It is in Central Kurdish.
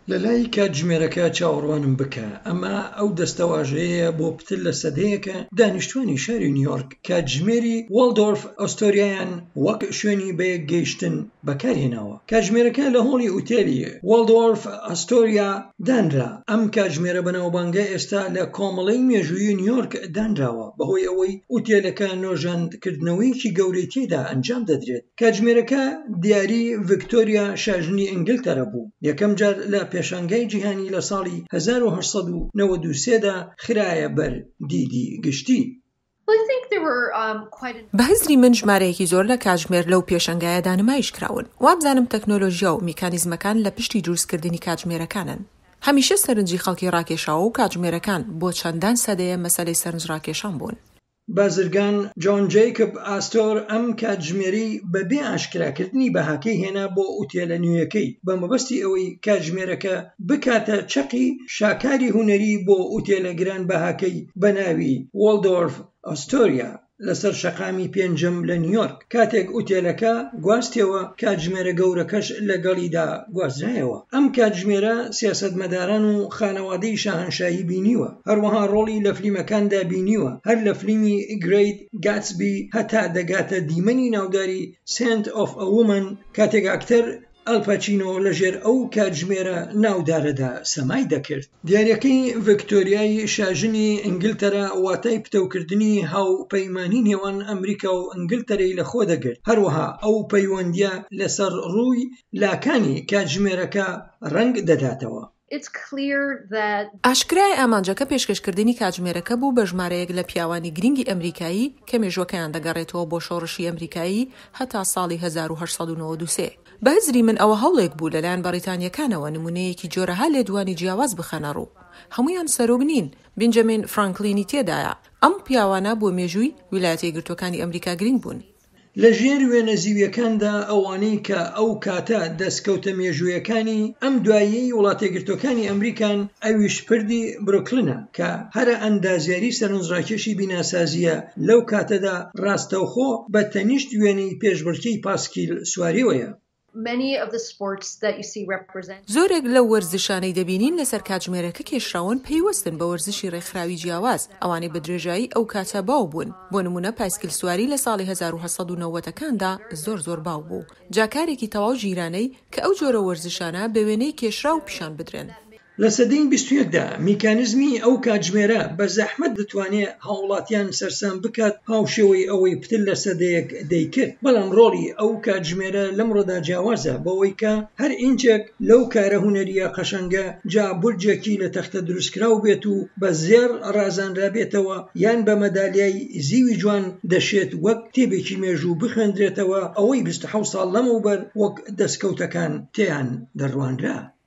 لە لای کاتژمێرەکە چاوەڕوانم بکە ئەمە ئەو دەستەواژەیە بۆ پتر لە سەدەیەکە دانیشتوانی شاری نیویۆرک کاتژمێری والدۆرف ئەستۆریایان وەک شوێنی بەیەک گەیشتن بەکارهێناوە. کاتژمێرەکە لە هۆڵی ئوتێلی والدۆرف ئەستۆریا دانرا. ئەم کاتژمێرە بەناوبانگە ئێستا لە کۆمەڵەی مێژوویی نیویۆرک دانراوە بەهۆی ئەوەی ئوتێلەکە نۆژاندکردنەوەی گەورەی تێدا ئەنجام دەدرێت. کاتژمێرەکە دیاری ڤیکتۆریا شاژنی ئینگلتەرە بوو. یەکەم جار لە پێشانگای جیهانی لە ساڵی 1893 دا خرایە بەر دیدی گشتی. بەهزری من ژمارەیەکی زۆر لە کاتژمێر لەو پێشەنگایەدا نمایش کراون. وابزانم تەکنۆلۆژیا و میکانیزمەکان لە پشتی دروستکردنی کاتژمێرەکانن. هەمیشە سەرنجی خەڵکی ڕاکێشاوە و کاتژمێرەکان بۆ چەندان سەدەیە مەسەلەی سەرنج ڕاکێشان بوون. بازرگان جۆن جەیکۆب ئاستۆر ئەم کاتژمێری بەبێ ئاشکراکردنی بەهاکەی هێنا بۆ ئوتێلە نوێیەکەی بە مەبەستی ئەوەی کاتژمێرەکە بکاتە چەقی شاکاری هونەری بۆ ئوتێلە گران بەهاکەی بەناوی والدۆرف ئەستۆریا لەسەر شەقامی پێنجەم لە نیویۆرک. کاتێک ئوتێلەکە گواستیەوە کاتژمێرە گەورەکەش لەگەڵیدا گوازرایەوە. ئەم کاتژمێرە سیاسەتمەداران و خانەوادەی شاهنشاهی بینیوە، هەروەها ڕۆڵی لە فلیمەکاندا بینیوە، هەر لە فلیمی گرێت گاتسبی هەتا دەگاتە دیمەنی ناوداری سنت ئۆف ئە وومن کاتێک ئاکتەر ئەلپاچینۆ لەژێر ئەو کاتژمێرە ناودارەدا سەمای دەکرد. دیاریەکەی ڤیکتۆریای شاژنی ئینگلتەرا واتای پتەوکردنی هاوپەیمانی نێوان ئەمریکا و ئینگلتەرەی لەخۆ دەگرت. هەروەها ئەو پەیوەندیە لەسەر ڕووی لاکانی کاتژمێرەکە ڕەنگ دەداتەوە. ئاشکرای ئامانجەکە پێشکەشکردنی کاتژمێرەکە بوو بە ژمارەیەک لە پیاوانی گرنگی ئەمریکایی کە مێژوەکەیان دەگەڕێتەوە بۆ شۆڕشی ئەمریکایی هەتا ساڵی 1893. بەهزری من ئەوە هەوڵێک بوو لەلایەن بەریتانیەکانەوە نمونەیەکی جۆرەها لێدوانی جیاواز بخەنە ڕوو. هەمویان سەرۆک نین. بنجامین فرانکلینی تێدایە. ئەم پیاوانە بۆ مێژووی ویلایەتە یەکگرتووەکانی ئەمریکا گرنگ بوون. لە ژێر وێنە زیویەکاندا ئەوانەی کە ئەو کاتە دەستکەوتە مێژوویەکانی ئەم دواییەی وڵاتە یەکگرتووەکانی ئەمریکان ئەویش پردی بروکلنە کە هەرە ئەندازیاری سەرنجڕاکێشی بیناسازیە لەو کاتەدا ڕاستەوخۆ بە تەنیشت وێنەی پێشبڕکێی پاسکیل سواریەوەیە. زۆرێک لەو وەرزشانەی دەبینین لەسەر کاتژمێرەکە کێشراون پەیوەستن بە وەرزشی ڕێکخراوی جیاواز ئەوانەی بە درێژایی ئەو کاتە باو بوون. بۆ نمونە پایسکل سواری لە ساڵی 1890ەکاندا زۆر باو بوو. جاکارێکی تەواو ژیرانەی کە ئەو جۆرە وەرزشانە بە وێنەی کێشرا و پیشان بدرێن. لە سەدەی 21دا میکانیزمی ئەو کاتژمێرە بە زەحمەت دەتوانێت هاوڵاتیان سەرسام بکات هاوشێوەی ئەوەی پتر لە سەدەیەک دەیکرد. بەڵام ڕۆڵی ئەو کاتژمێرە لەمڕۆدا جیاوازە بەوەی کە هەر ئینچێک لەو کارە هونەریە قەشەنگە جا بورجێکی لە تەختە دروستکراو بێت و بە زێر ڕازانرا بێتەوە یان بە مەدالیای زیوی جوان دەشێت وەک تێبێکی مێژوو بخێندرێتەوە ئەوەی 27 ساڵ لەمەوبەر وەک دەستکەوتەکان تێیان دەڕوانرا.